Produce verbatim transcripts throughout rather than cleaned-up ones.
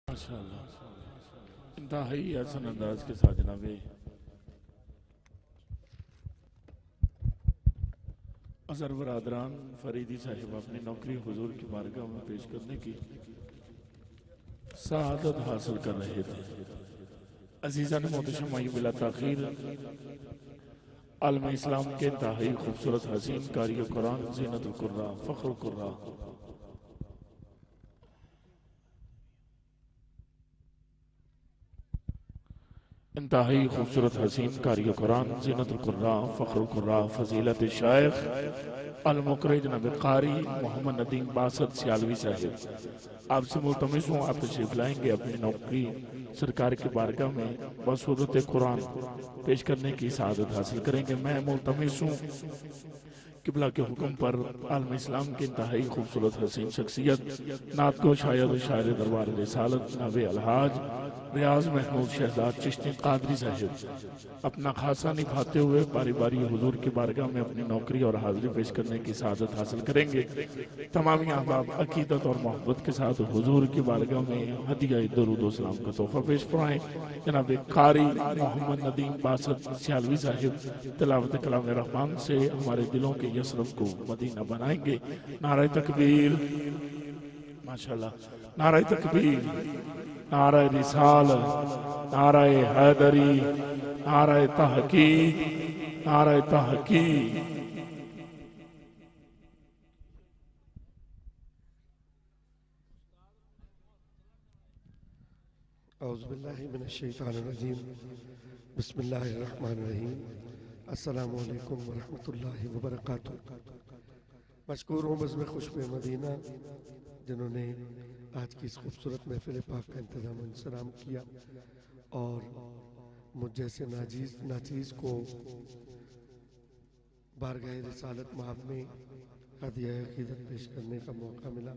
ماشاءاللہ انتہائی حسن انداز کے ساتھ جناب اظہر برادران فریدی صاحب اپنی نوکری حضور کی بارگاہ میں پیش کرنے کی سعادت حاصل کر رہے تھے۔ عزیزان محتشم آئی بلا تاخیر عالم اسلام کے انتہائی خوبصورت حسین قاری قرآن زینت القرآن فخر القرآن انتہائی خوبصورت حسین قاری قرآن زینت القرآن فخر القرآن فضیلت شیخ المقرر جناب قاری محمد ندیم باسط سیالوی صاحب آپ سے ملتمس ہوں، آپ تشریف لائیں گے اپنی نوکری سرکار کی بارگاہ میں بصورت قرآن پیش کرنے کی سعادت حاصل کریں گے۔ میں ملتمس ہوں قبلہ کے حکم پر عالم اسلام کی انتہائی خوبصورت حسین شخصیت نعت کو شاعر و شاعر دربار رسالت جناب الحاج ریاض محمود شہزاد چشتی قادری صاحب اپنا خاصہ نبھاتے ہوئے باری باری حضور کی بارگاہ میں اپنی نوکری اور حاضری پیش کرنے کی سعادت حاصل کریں گے۔ تمامی احباب عقیدت اور محبت کے ساتھ حضور کی بارگاہ میں ہدیہ درود و سلام کا تحفہ پیش فرمائیں۔ جناب قاری محمد ندیم باسط سیالوی صاحب تلاوت کلام رحمان سے ہمارے دلوں کے یسرف کو مدینہ بنائیں گے۔ نعرہ تکبیر، ماشاءاللہ نعرہ تکبیر، نعرہ رسالت، نعرہ حیدری، نعرہ تحقیق، نعرہ تحقیق۔ اعوذ باللہ من الشیطان الرجیم، بسم اللہ الرحمن الرحیم، السلام علیکم ورحمۃ اللہ وبرکاتہ۔ مشکور ہوں بزم خوشب مدینہ جنہوں نے آج کی اس خوبصورت محفل پاک کا انتظام و انصرام کیا اور مجھ جیسے ناچیز ناچیز کو بارگاہ رسالت مآب میں ہدیہ عقیدت پیش کرنے کا موقع ملا۔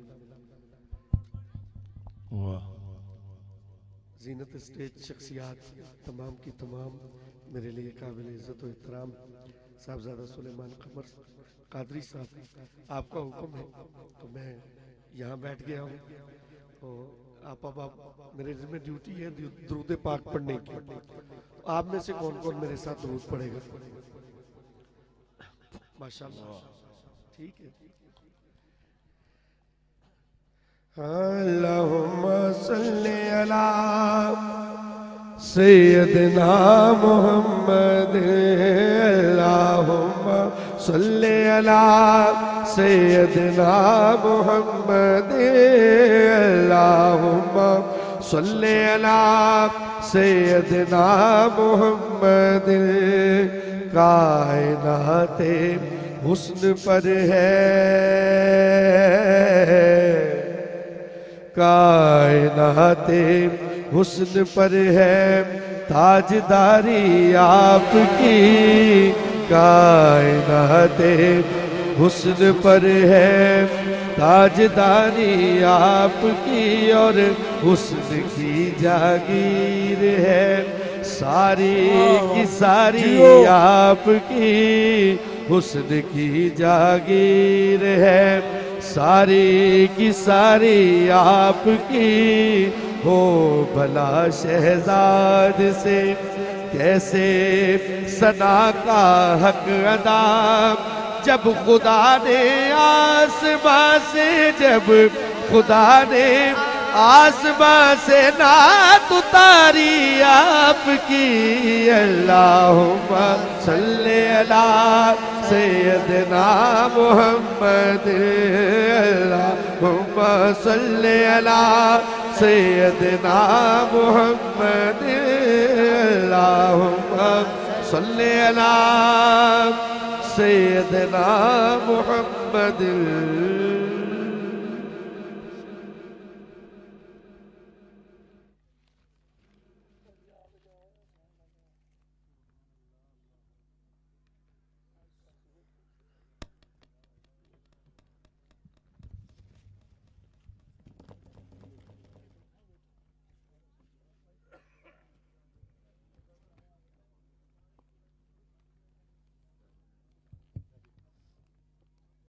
واہ زینت اسٹیج شخصیات تمام کی تمام میرے لیے قابل عزت و احترام صاحبزادہ سلیمان قمر قادری صاحب، آپ کا حکم ہے تو میں یہاں بیٹھ گیا ہوں، تو آپ اب آپ میرے ذمہ ڈیوٹی ہے درود پاک پڑھنے کی۔ آپ میں سے کون کون میرے ساتھ درود پڑھے گا؟ ماشاءاللہ ٹھیک ہے۔ اللہم صلی علی سیدنا محمد، اللہم صلی علی سیدنا محمد، اللہم صلی علی سیدنا محمد۔ کائنات حسن پر ہے، کائنات حسن پر ہے تاجداری آپ کی، کائنات حسن پر ہے تاجداری آپ کی، اور حسن کی جاگیر ہے ساری کی ساری آپ کی، حسن کی جاگیر ہے ساری کی ساری آپ کی۔ ہو بھلا شہزاد سے کیسے ثنا کا حق ادا، جب خدا نے آسمان سے جب خدا نے آسمان سے نعت اتاری آپ کی۔ اللہم صلی علی سیدنا محمد، اللہم صلی علی سیدنا محمد، اللہم صلی علی سیدنا محمد۔